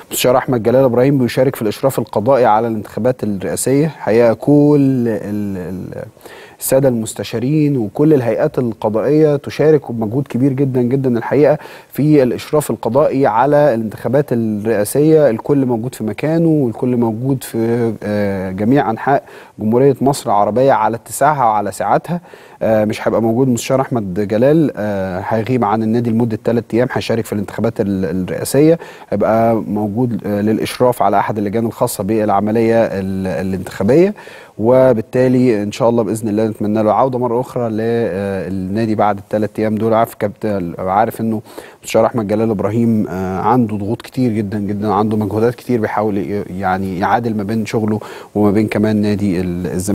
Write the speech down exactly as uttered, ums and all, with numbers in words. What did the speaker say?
المستشار احمد جلال ابراهيم بيشارك في الاشراف القضائي على الانتخابات الرئاسيه. حقيقه كل ال ال الساده المستشارين وكل الهيئات القضائيه تشارك بمجهود كبير جدا جدا الحقيقه في الاشراف القضائي على الانتخابات الرئاسيه. الكل موجود في مكانه والكل موجود في جميع انحاء جمهوريه مصر العربيه على اتساعها وعلى سعتها. مش هيبقى موجود المستشار احمد جلال، هيغيب عن النادي لمده ثلاث ايام، هيشارك في الانتخابات الرئاسيه، هيبقى موجود للاشراف على احد اللجان الخاصه بالعمليه الانتخابيه، وبالتالي ان شاء الله باذن الله نتمنى له عوده مره اخرى للنادي بعد الثلاث ايام دول. عارف كابتن، عارف انه المستشار احمد جلال ابراهيم عنده ضغوط كتير جدا جدا، عنده مجهودات كتير، بيحاول يعني يعادل ما بين شغله وما بين كمان نادي الزمالك.